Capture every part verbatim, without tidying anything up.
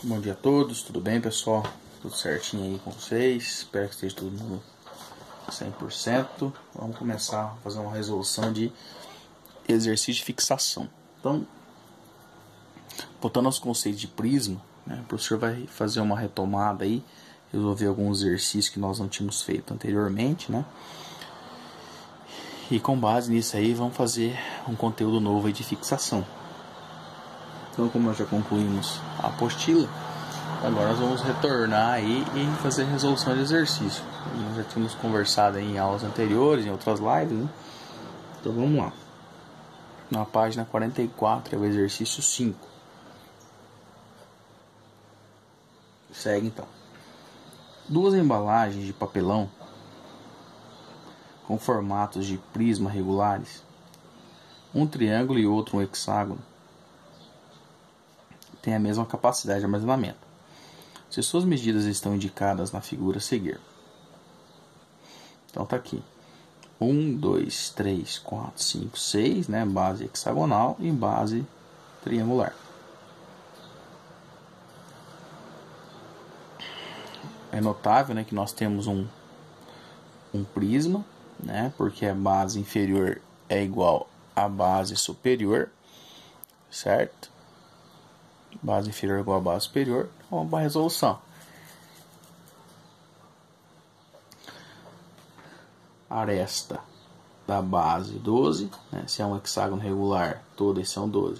Bom dia a todos, tudo bem, pessoal? Tudo certinho aí com vocês? Espero que esteja todo mundo cem por cento. Vamos começar a fazer uma resolução de exercício de fixação. Então, voltando aos conceitos de prisma, né, o professor vai fazer uma retomada aí, resolver alguns exercícios que nós não tínhamos feito anteriormente, né? E com base nisso aí, vamos fazer um conteúdo novo aí de fixação. Então, como nós já concluímos a apostila, agora nós vamos retornar aí e fazer resolução de exercício. Nós já tínhamos conversado aí em aulas anteriores, em outras lives, né? Então vamos lá. Na página quarenta e quatro é o exercício cinco. Segue então. Duas embalagens de papelão com formatos de prisma regulares, um triângulo e outro um hexágono, têm a mesma capacidade de armazenamento, se suas medidas estão indicadas na figura a seguir. Então tá aqui. um, dois, três, quatro, cinco, seis, né? Base hexagonal e base triangular. É notável, né, que nós temos um, um prisma, né? Porque a base inferior é igual à base superior, certo? Base inferior igual à base superior. Vamos para a resolução. Aresta da base doze, né? Se é um hexágono regular, todas são doze.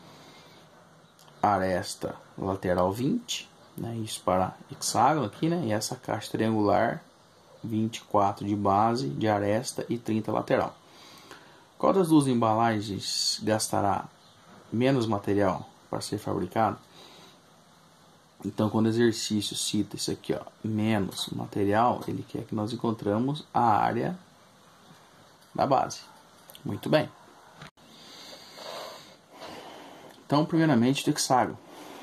Aresta lateral vinte, né? Isso para hexágono aqui, né? E essa caixa triangular, vinte e quatro de base, de aresta e trinta lateral. Qual das duas embalagens gastará menos material para ser fabricado? Então, quando o exercício cita isso aqui, ó, menos material, ele quer que nós encontramos a área da base. Muito bem. Então, primeiramente, do hexágono.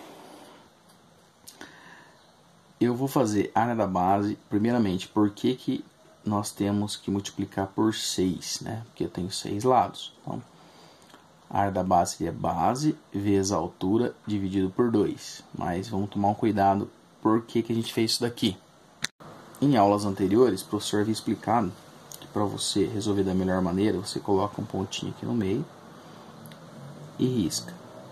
Eu vou fazer a área da base, primeiramente, por que que nós temos que multiplicar por seis, né? Porque eu tenho seis lados. Então, a área da base seria base vezes a altura dividido por dois. Mas vamos tomar um cuidado por que que a gente fez isso daqui. Em aulas anteriores, o professor havia explicado que para você resolver da melhor maneira, você coloca um pontinho aqui no meio e risca.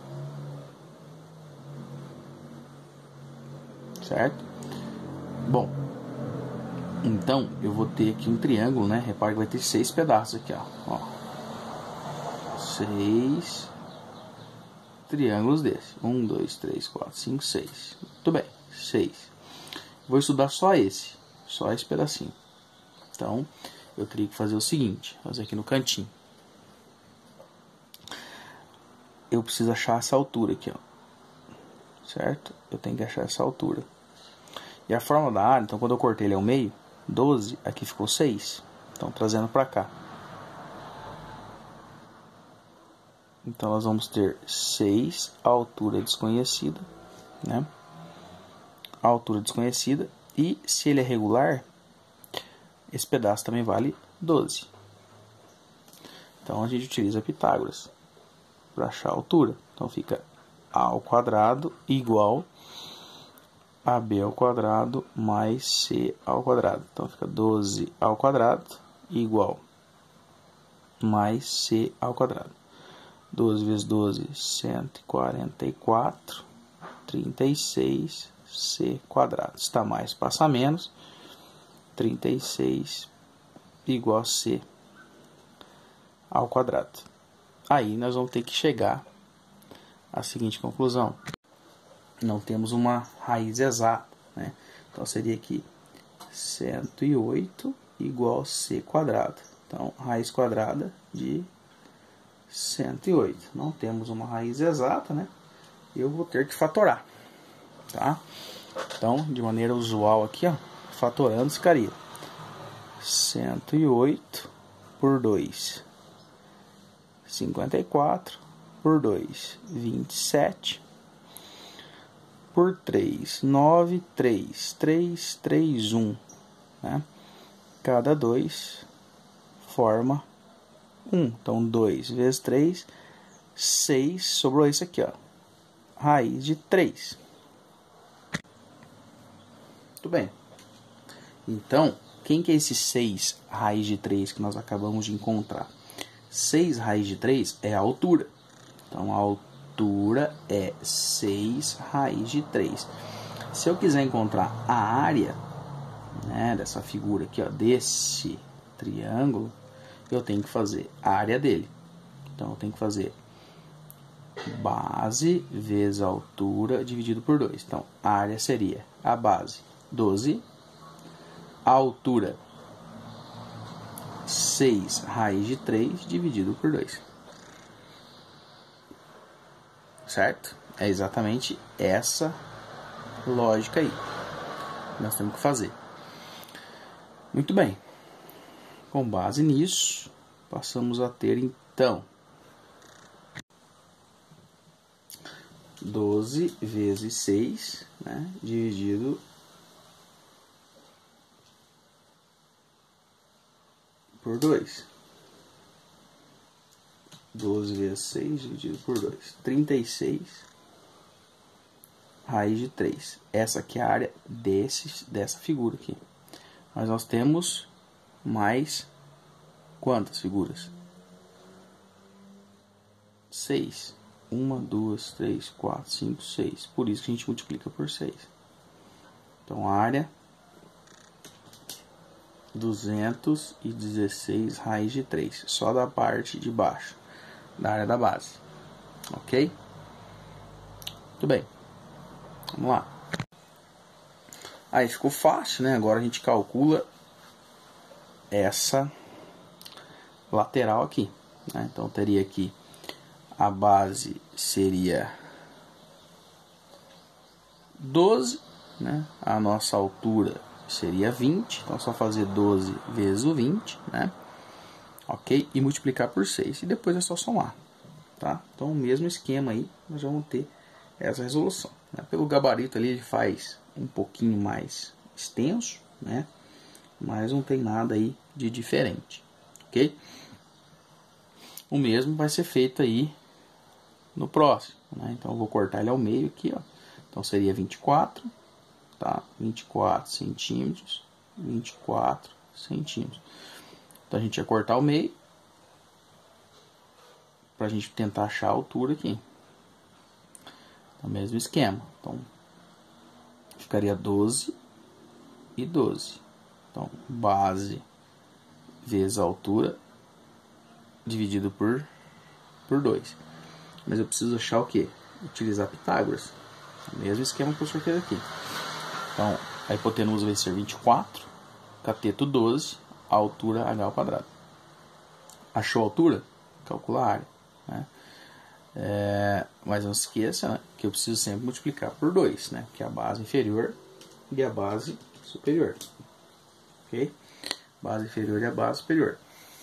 Certo? Bom, então eu vou ter aqui um triângulo, né? Repare que vai ter seis pedaços aqui, ó. ó. Seis triângulos desses. Um, dois, três, quatro, cinco, seis. Muito bem, seis. Vou estudar só esse, só esse pedacinho. Então, eu teria que fazer o seguinte, fazer aqui no cantinho. Eu preciso achar essa altura aqui, ó. Certo? Eu tenho que achar essa altura. E a forma da área, então quando eu cortei ele ao meio, doze, aqui ficou seis. Então, trazendo para cá. Então, nós vamos ter seis, a altura desconhecida, né? A altura desconhecida. E se ele é regular, esse pedaço também vale doze. Então, a gente utiliza Pitágoras para achar a altura. Então, fica A ao quadrado igual a B ao quadrado mais C ao quadrado. Então, fica doze ao quadrado igual mais C ao quadrado. doze vezes doze, cento e quarenta e quatro, trinta e seis, C quadrado. Está mais, passa menos, trinta e seis igual a C ao quadrado. Aí nós vamos ter que chegar à seguinte conclusão. Não temos uma raiz exata, né? Então seria aqui cento e oito igual a C quadrado. Então, raiz quadrada de cento e oito. Não temos uma raiz exata, né? Eu vou ter que fatorar, tá? Então, de maneira usual aqui, ó, fatorando ficaria cento e oito por dois, cinquenta e quatro, por dois, vinte e sete, por três, nove, três, três, três, um, né? Cada dois forma um. Então, dois vezes três, seis, sobrou isso aqui, ó. Raiz de três. Muito bem. Então, quem que é esse seis raiz de três que nós acabamos de encontrar? seis raiz de três é a altura. Então, a altura é seis raiz de três. Se eu quiser encontrar a área, né, dessa figura aqui, ó, desse triângulo, eu tenho que fazer a área dele. Então, eu tenho que fazer base vezes a altura dividido por dois. Então, a área seria a base doze, a altura seis raiz de três dividido por dois. Certo? É exatamente essa lógica aí que nós temos que fazer. Muito bem. Com base nisso, passamos a ter então doze vezes seis, né, dividido por dois. doze vezes seis dividido por dois. trinta e seis raiz de três. Essa aqui é a área desse, dessa figura aqui. Mas nós temos mais quantas figuras? seis. uma, duas, três, quatro, cinco, seis. Por isso que a gente multiplica por seis. Então, a área duzentos e dezesseis raiz de três. Só da parte de baixo da área da base. Ok? Muito bem. Vamos lá. Aí ficou fácil, né? Agora a gente calcula essa lateral aqui, né? Então, teria aqui a base seria doze, né? A nossa altura seria vinte. Então, é só fazer doze vezes o vinte, né? Ok? E multiplicar por seis. E depois é só somar, tá? Então, o mesmo esquema aí, nós vamos ter essa resolução, né? Pelo gabarito ali, ele faz um pouquinho mais extenso, né? Mas não tem nada aí de diferente, ok? O mesmo vai ser feito aí no próximo, né? Então, eu vou cortar ele ao meio aqui, ó. Então, seria vinte e quatro, tá? vinte e quatro centímetros, vinte e quatro centímetros. Então, a gente ia cortar ao meio, para a gente tentar achar a altura aqui. O mesmo esquema. Então, ficaria doze e doze. Então, base vezes a altura dividido por, por dois. Mas eu preciso achar o quê? Utilizar Pitágoras. O mesmo esquema que o professor fez aqui. Então, a hipotenusa vai ser vinte e quatro, cateto doze, a altura h ao quadrado. Achou a altura? Calcula a área, né? É, mas não se esqueça, né, que eu preciso sempre multiplicar por dois, né? Que é a base inferior e a base superior. Ok? Base inferior e a base superior.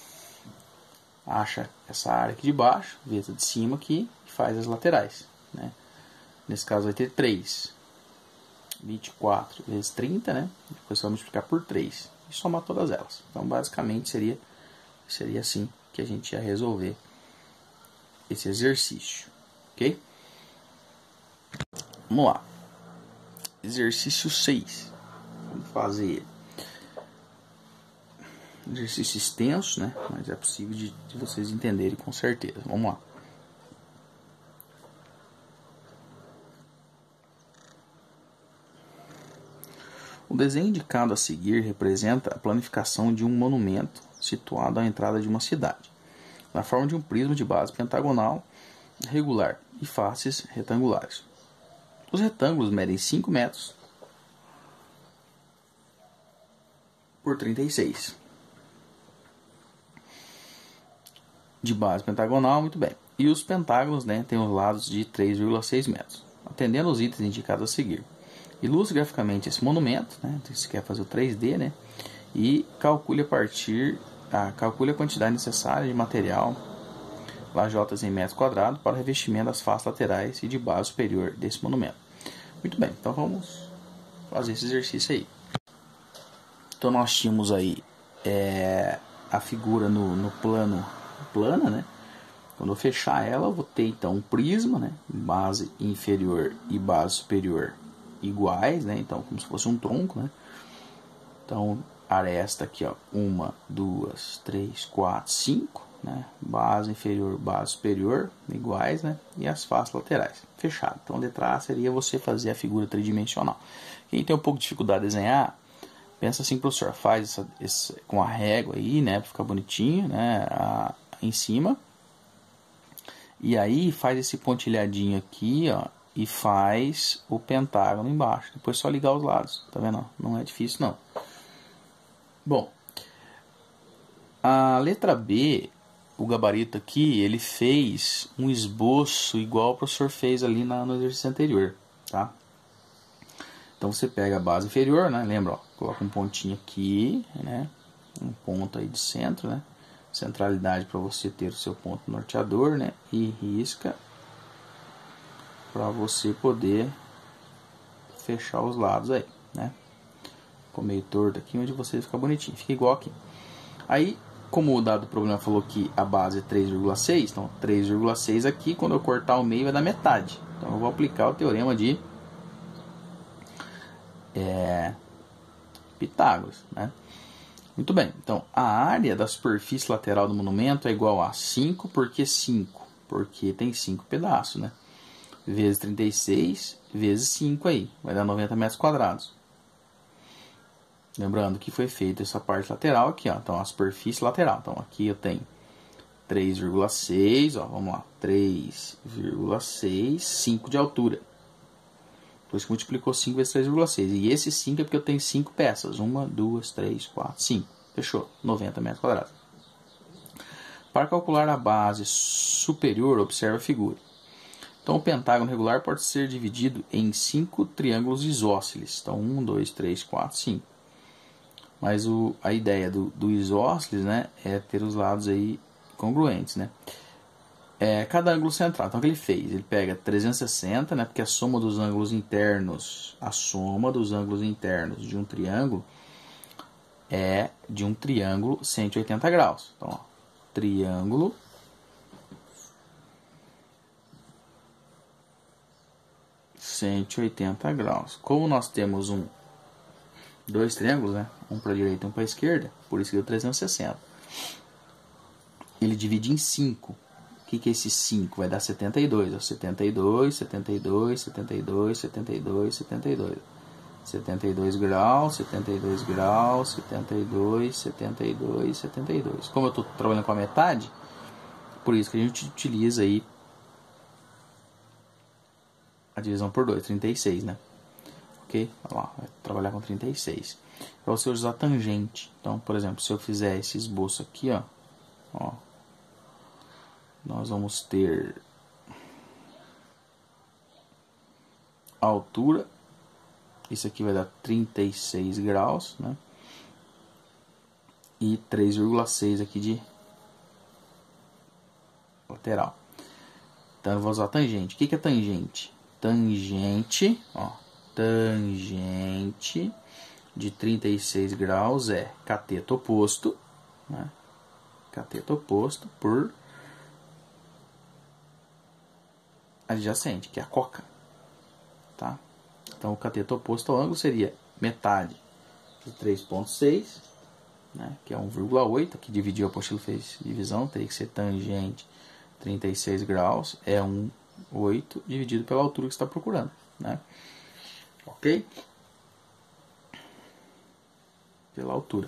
Acha essa área aqui de baixo, vezes a de cima aqui, e faz as laterais, né? Nesse caso vai ter três. vinte e quatro vezes trinta, né? Depois você vai multiplicar por três e somar todas elas. Então, basicamente, seria, seria assim que a gente ia resolver esse exercício, ok? Vamos lá. Exercício seis. Vamos fazer ele. Exercício extenso, né? Mas é possível de, de vocês entenderem com certeza. Vamos lá. O desenho indicado a seguir representa a planificação de um monumento situado à entrada de uma cidade, na forma de um prisma de base pentagonal regular e faces retangulares. Os retângulos medem cinco metros por trinta e seis. De base pentagonal, muito bem. E os pentágonos, né, têm os lados de três vírgula seis metros. Atendendo aos itens indicados a seguir. Ilustre graficamente esse monumento, né? Então, você quer fazer o três D, né? E calcule a partir, ah, calcule a quantidade necessária de material, lajotas em metros quadrados, para o revestimento das faces laterais e de base superior desse monumento. Muito bem, então vamos fazer esse exercício aí. Então nós tínhamos aí é, a figura no, no plano plana, né? Quando eu fechar ela, eu vou ter então um prisma, né? Base inferior e base superior iguais, né? Então, como se fosse um tronco, né? Então, aresta aqui, ó, uma, duas, três, quatro, cinco, né? Base inferior, base superior, iguais, né? E as faces laterais, fechado. Então, a letra A seria você fazer a figura tridimensional. Quem tem um pouco de dificuldade de desenhar, pensa assim, professor, faz essa, essa, com a régua aí, né? Pra ficar bonitinho, né? A, em cima. E aí, faz esse pontilhadinho aqui, ó. E faz o pentágono embaixo. Depois só ligar os lados, tá vendo? Não é difícil, não. Bom, a letra B, o gabarito aqui, ele fez um esboço igual o professor fez ali na, no exercício anterior, tá? Então você pega a base inferior, né? Lembra, ó, coloca um pontinho aqui, né? Um ponto aí de centro, né? Centralidade para você ter o seu ponto norteador, né? E risca para você poder fechar os lados aí, né? Ficou meio torto aqui, onde você fica bonitinho, fica igual aqui. Aí, como o dado problema falou que a base é três vírgula seis, então três vírgula seis aqui, quando eu cortar o meio vai dar metade. Então eu vou aplicar o teorema de é, Pitágoras, né? Muito bem, então a área da superfície lateral do monumento é igual a cinco, por que cinco? Porque tem cinco pedaços, né? Vezes trinta e seis, vezes cinco aí, vai dar noventa metros quadrados. Lembrando que foi feita essa parte lateral aqui, ó. Então a superfície lateral. Então aqui eu tenho três vírgula seis, ó, vamos lá, três vírgula seis, cinco de altura. Depois que multiplicou cinco vezes três vírgula seis. E esse cinco é porque eu tenho cinco peças. uma, duas, três, quatro, cinco. Fechou. noventa metros quadrados. Para calcular a base superior, observe a figura. Então o pentágono regular pode ser dividido em cinco triângulos isósceles. Então um, dois, três, quatro, cinco. Mas o, a ideia do, do isósceles, né, é ter os lados aí congruentes, né? É, cada ângulo central, então o que ele fez? Ele pega trezentos e sessenta, né, porque a soma dos ângulos internos, a soma dos ângulos internos de um triângulo é de um triângulo cento e oitenta graus. Então, ó, triângulo cento e oitenta graus. Como nós temos um dois triângulos, né, um para a direita e um para a esquerda, por isso que deu trezentos e sessenta. Ele divide em cinco. O que, que é esse cinco? Vai dar setenta e dois. Ó. setenta e dois, setenta e dois, setenta e dois, setenta e dois, setenta e dois. setenta e dois graus, setenta e dois graus, setenta e dois, setenta e dois, setenta e dois. Como eu estou trabalhando com a metade, por isso que a gente utiliza aí a divisão por dois, trinta e seis, né? Ok? Olha lá, vai trabalhar com trinta e seis. Para você usar tangente. Então, por exemplo, se eu fizer esse esboço aqui, ó, ó, nós vamos ter a altura, isso aqui vai dar trinta e seis graus, né? E três vírgula seis aqui de lateral. Então eu vou usar tangente. O que, que é tangente? Tangente, ó, tangente de trinta e seis graus é cateto oposto, né? Cateto oposto por adjacente, que é a coca, tá? Então o cateto oposto ao ângulo seria metade de três vírgula seis, né, que é um vírgula oito, que dividiu, a apostila fez divisão, teria que ser tangente trinta e seis graus, é um vírgula oito dividido pela altura que você está procurando, né? Ok? Pela altura.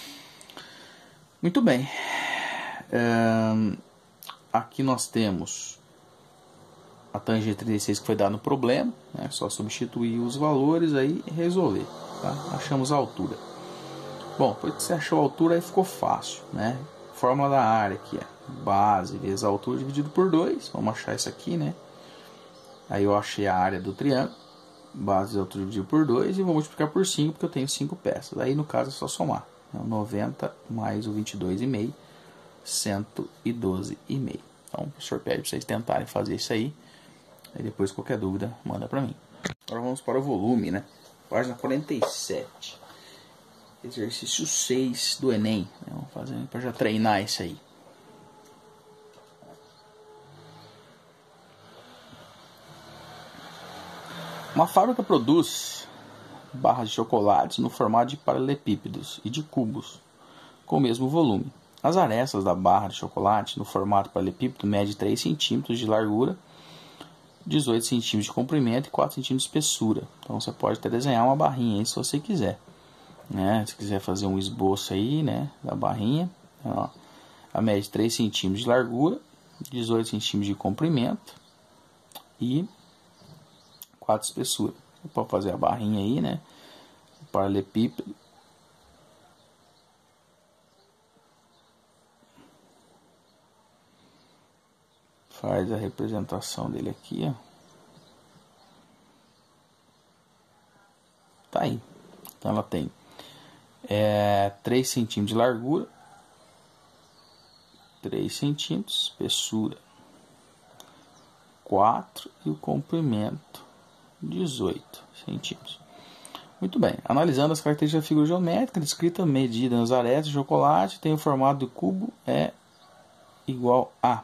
Muito bem. Um, aqui nós temos a tangente trinta e seis que foi dada no problema, né? Só substituir os valores aí e resolver, tá? Achamos a altura. Bom, depois que você achou a altura, aí ficou fácil, né? Fórmula da área aqui é base vezes a altura dividido por dois. Vamos achar isso aqui, né? Aí eu achei a área do triângulo, base vezes a altura dividido por dois, e vou multiplicar por cinco, porque eu tenho cinco peças. Aí no caso é só somar, né? noventa mais o vinte e dois vírgula cinco, cento e doze vírgula cinco. Então o professor pede para vocês tentarem fazer isso aí. Aí depois qualquer dúvida manda para mim. Agora vamos para o volume, né? Página quarenta e sete. Exercício seis do Enem. Vamos fazer para já treinar isso aí. Uma fábrica produz barras de chocolates no formato de paralelepípedos e de cubos, com o mesmo volume. As arestas da barra de chocolate no formato paralelepípedo medem três centímetros de largura, dezoito centímetros de comprimento e quatro centímetros de espessura. Então você pode até desenhar uma barrinha aí se você quiser, né? Se quiser fazer um esboço aí, né, da barrinha, ó, a mede três centímetros de largura, dezoito centímetros de comprimento e quatro de espessura. Você pode fazer a barrinha aí, né, o paralelepípedo. Faz a representação dele aqui, ó. Tá aí. Então ela tem é, três centímetros de largura, três centímetros, espessura quatro e o comprimento dezoito centímetros. Muito bem. Analisando as características da figura geométrica, descrita, medida nas arestas de chocolate, tem o formato do cubo é igual a.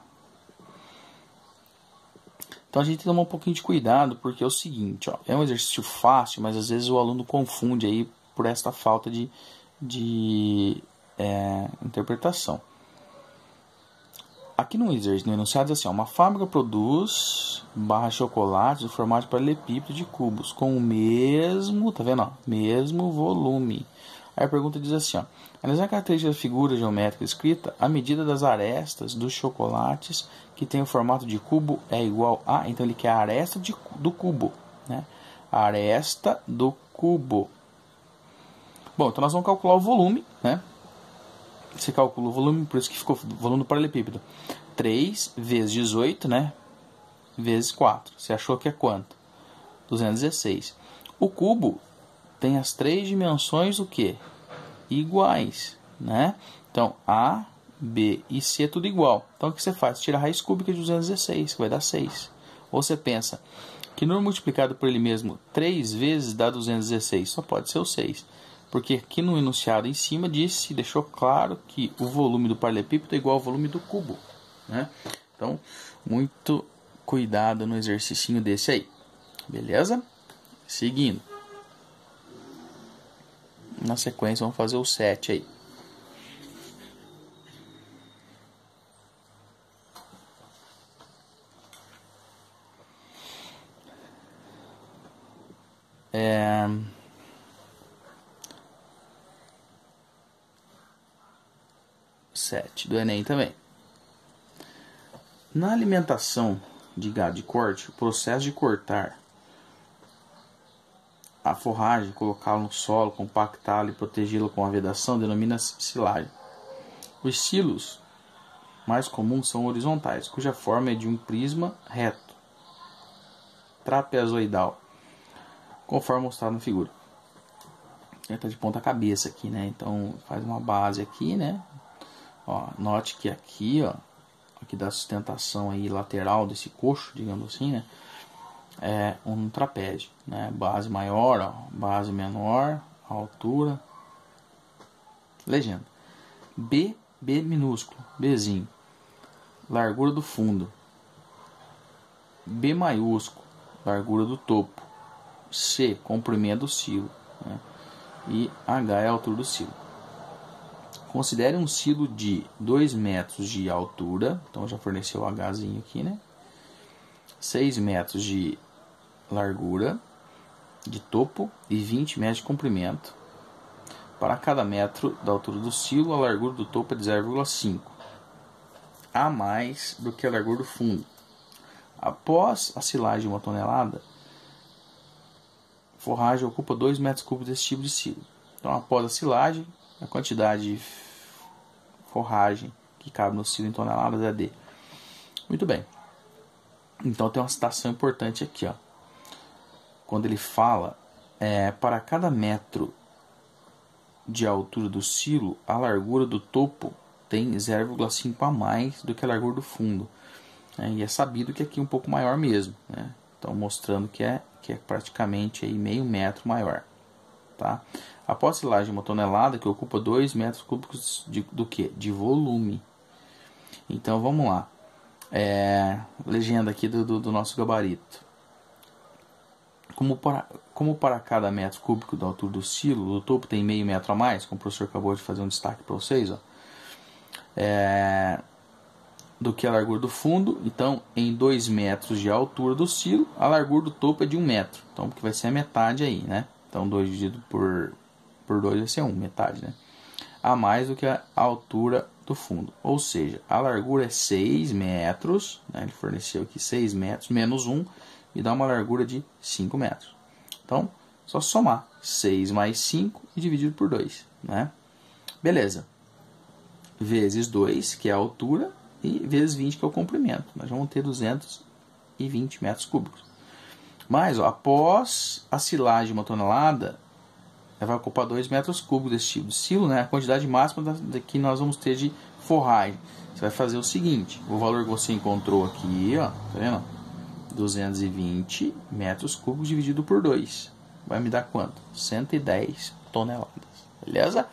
Então a gente tem que tomar um pouquinho de cuidado, porque é o seguinte, ó, é um exercício fácil, mas às vezes o aluno confunde aí por esta falta de, de é, interpretação. Aqui no exercício, no enunciado diz assim, ó, uma fábrica produz barras de chocolate no formato de paralelepípedo de cubos, com o mesmo, tá vendo, ó, mesmo volume. Aí a pergunta diz assim, ó, analisar a característica da figura geométrica escrita, a medida das arestas dos chocolates que tem o formato de cubo é igual a, então ele quer a aresta de, do cubo, né? A aresta do cubo. Bom, então nós vamos calcular o volume, né? Você calcula o volume, por isso que ficou volume do paralelepípedo. três vezes dezoito, né? Vezes quatro. Você achou que é quanto? duzentos e dezesseis. O cubo tem as três dimensões o quê? Iguais, né? Então, A, B e C é tudo igual. Então, o que você faz? Tira a raiz cúbica de duzentos e dezesseis, que vai dar seis. Ou você pensa que número multiplicado por ele mesmo três vezes dá duzentos e dezesseis. Só pode ser o seis. Porque aqui no enunciado em cima disse, deixou claro que o volume do paralelepípedo é igual ao volume do cubo, né? Então, muito cuidado no exercício desse aí. Beleza? Seguindo. Na sequência, vamos fazer o sete aí. É... sete do Enem também. Na alimentação de gado de corte, o processo de cortar a forragem, colocá-la no solo, compactá-la e protegê-la com a vedação denomina-se silagem. Os silos mais comuns são horizontais, cuja forma é de um prisma reto, trapezoidal, conforme mostrado na figura. Ele está de ponta cabeça aqui, né? Então faz uma base aqui, né? Ó, note que aqui, ó, aqui da sustentação aí lateral desse coxo, digamos assim, né? É um trapézio, né? Base maior, ó, base menor, altura. Legenda. B, B minúsculo, Bzinho. Largura do fundo. B maiúsculo, largura do topo. C, comprimento do silo, né? E H é a altura do silo. Considere um silo de dois metros de altura, então já forneceu o Hzinho aqui, né? seis metros de largura, de topo e vinte metros de comprimento. Para cada metro da altura do silo, a largura do topo é de zero vírgula cinco, a mais do que a largura do fundo. Após a silagem de uma tonelada, a forragem ocupa dois metros cúbicos desse tipo de silo. Então, após a silagem, a quantidade de forragem que cabe no silo em toneladas é D. Muito bem. Então, tem uma citação importante aqui, ó. Quando ele fala, é, para cada metro de altura do silo, a largura do topo tem zero vírgula cinco a mais do que a largura do fundo. É, e é sabido que aqui é um pouco maior mesmo, né? Então, mostrando que é, que é praticamente aí meio metro maior. Tá? Após a silagem de uma tonelada, que ocupa dois metros cúbicos de, do que? De volume. Então, vamos lá. É, legenda aqui do, do, do nosso gabarito. Como para, como para cada metro cúbico da altura do silo, o topo tem meio metro a mais, como o professor acabou de fazer um destaque para vocês, ó, é, do que a largura do fundo. Então, em dois metros de altura do silo, a largura do topo é de um metro. Então, que vai ser a metade aí, né? Então, dois dividido por, por dois vai ser um, metade, né? A mais do que a altura do fundo. Ou seja, a largura é seis metros, né? Ele forneceu aqui seis metros, menos um, e dá uma largura de cinco metros. Então, só somar seis mais cinco e dividido por dois, né? Beleza. Vezes dois, que é a altura, e vezes vinte, que é o comprimento. Nós vamos ter duzentos e vinte metros cúbicos. Mas, ó, após a silagem de uma tonelada, ela vai ocupar dois metros cúbicos desse tipo de silo, né? A quantidade máxima da, que nós vamos ter de forragem. Você vai fazer o seguinte, o valor que você encontrou aqui, ó, tá vendo? duzentos e vinte metros cúbicos dividido por dois. Vai me dar quanto? cento e dez toneladas. Beleza?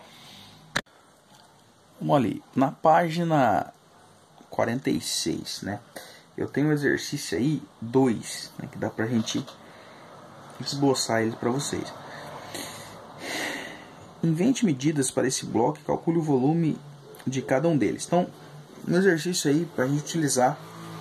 Vamos ali. Na página quarenta e seis, né? Eu tenho um exercício aí, dois, né, que dá pra gente esboçar ele para vocês. Invente medidas para esse bloco e calcule o volume de cada um deles. Então, um exercício aí para a gente utilizar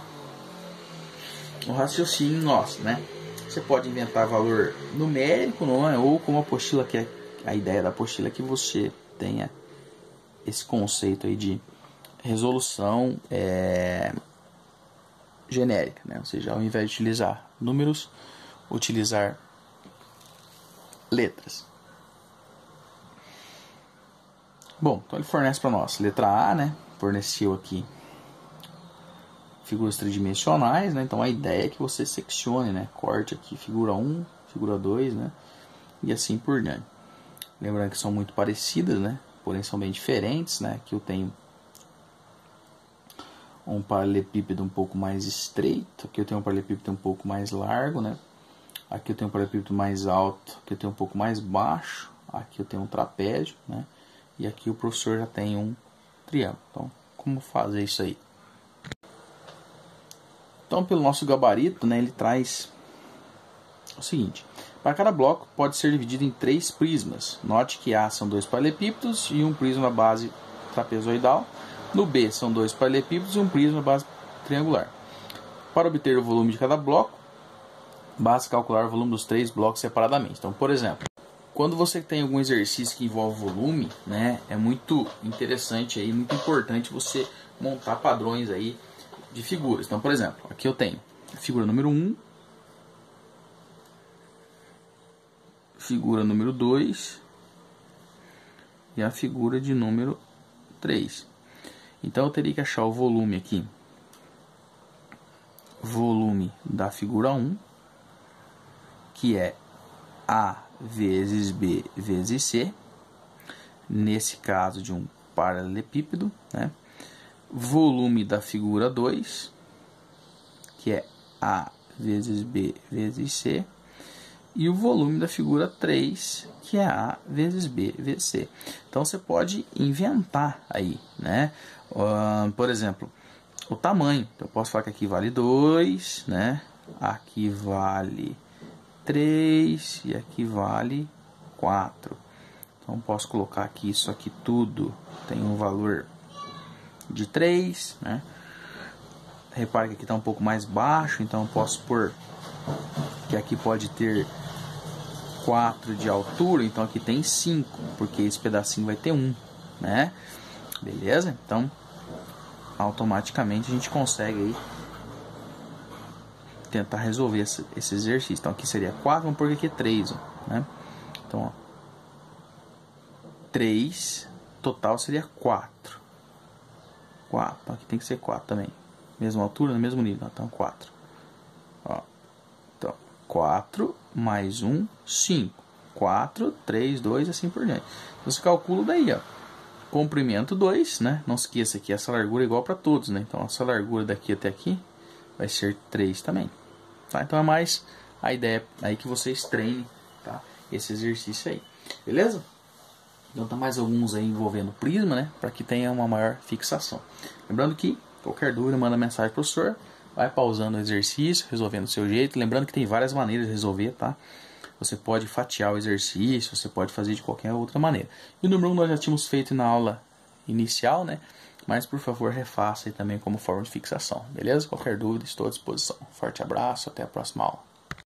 o raciocínio nosso, né? Você pode inventar valor numérico, não é? Ou como a apostila, que é a ideia da apostila, é que você tenha esse conceito aí de resolução é, genérica, né? Ou seja, ao invés de utilizar números, utilizar letras. Bom, então ele fornece para nós letra A, né? Forneceu aqui figuras tridimensionais, né? Então a ideia é que você seccione, né? Corte aqui figura um, figura dois, né? E assim por diante. Lembrando que são muito parecidas, né? Porém são bem diferentes, né? Aqui eu tenho um paralelepípedo um pouco mais estreito, aqui eu tenho um paralelepípedo um pouco mais largo, né? Aqui eu tenho um paralelepípedo mais alto, aqui eu tenho um pouco mais baixo, aqui eu tenho um trapézio, né? E aqui o professor já tem um triângulo. Então, como fazer isso aí? Então, pelo nosso gabarito, né, ele traz o seguinte. Para cada bloco, pode ser dividido em três prismas. Note que A são dois paralelepípedos e um prisma base trapezoidal. No B, são dois paralelepípedos e um prisma base triangular. Para obter o volume de cada bloco, basta calcular o volume dos três blocos separadamente. Então, por exemplo, quando você tem algum exercício que envolve volume, né, é muito interessante aí, muito importante você montar padrões aí de figuras. Então, por exemplo, aqui eu tenho a figura número um, figura número dois e a figura de número três. Então eu teria que achar o volume aqui. Volume da figura um, que é A vezes B vezes C, nesse caso de um paralelepípedo, né? Volume da figura dois, que é A vezes B vezes C, e o volume da figura três, que é A vezes B vezes C. Então você pode inventar aí, né? Uh, por exemplo, o tamanho. Eu posso falar que aqui vale dois, né? Aqui vale três e aqui vale quatro. Então posso colocar aqui, isso aqui tudo tem um valor de três, né? Repare que aqui está um pouco mais baixo, então eu posso pôr que aqui pode ter quatro de altura, então aqui tem cinco, porque esse pedacinho vai ter um, né? Beleza? Então automaticamente a gente consegue aí tentar resolver esse, esse exercício. Então aqui seria quatro, vamos pôr aqui três, ó, né? Então, ó, três, total seria quatro. quatro, então aqui tem que ser quatro também. Mesma altura, no mesmo nível, então quatro. Ó, então, quatro mais um, cinco. quatro, três, dois, assim por diante. Então, você calcula daí, ó. Comprimento dois, né? Não esqueça que essa largura é igual para todos, né? Então, essa largura daqui até aqui vai ser três também. Tá? Então, é mais a ideia aí que vocês treinem, tá? Esse exercício aí. Beleza? Então, tá mais alguns aí envolvendo prisma, né? Para que tenha uma maior fixação. Lembrando que, qualquer dúvida, manda mensagem pro professor. vai pausando o exercício, resolvendo do seu jeito. Lembrando que tem várias maneiras de resolver, tá? Você pode fatiar o exercício, você pode fazer de qualquer outra maneira. E o número um nós já tínhamos feito na aula inicial, né? Mas, por favor, refaça aí também como forma de fixação, beleza? Qualquer dúvida, estou à disposição. Forte abraço, até a próxima aula.